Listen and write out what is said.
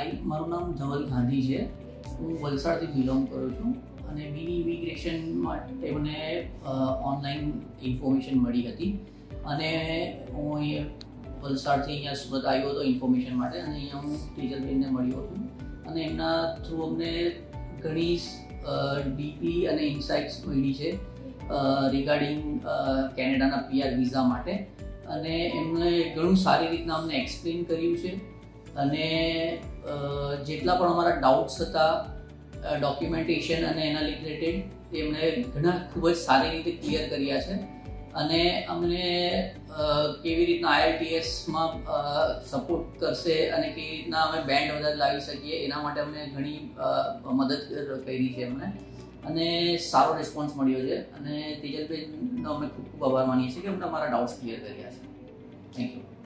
મારું નામ ધવલ ગાંધી છે. હું વલસાડથી બિલોંગ કરું છું અને બીની ઇમિગ્રેશન માટે મને ઓનલાઈન ઇન્ફોર્મેશન મળી હતી અને હું અહીંયા વલસાડથી અહીંયા સુરત આવ્યો હતો ઇન્ફોર્મેશન માટે અને અહીંયા હું તેજલબેનને મળ્યો હતો અને એમના થ્રુ અમને ઘણી ડીપી અને ઇન્સાઇટ્સ મળી છે રિગાર્ડિંગ કેનેડાના PR વિઝા માટે અને એમણે ઘણું સારી રીતના અમને એક્સપ્લેન કર્યું છે અને જેટલા પણ અમારા ડાઉટ્સ હતા ડોક્યુમેન્ટેશન અને એના રિલેટેડ એમણે ઘણા ખૂબ જ સારી રીતે ક્લિયર કર્યા છે અને અમને કેવી રીતના IELTSમાં સપોર્ટ કરશે અને કેવી રીતના અમે બેન્ડ વધારે લાવી શકીએ એના માટે અમને ઘણી મદદ કરી છે એમણે અને સારો રિસ્પોન્સ મળ્યો છે અને તેજલબેનનો અમે ખૂબ ખૂબ આભાર માનીએ છીએ કે અમને અમારા ડાઉટ્સ ક્લિયર કર્યા છે. Thank you.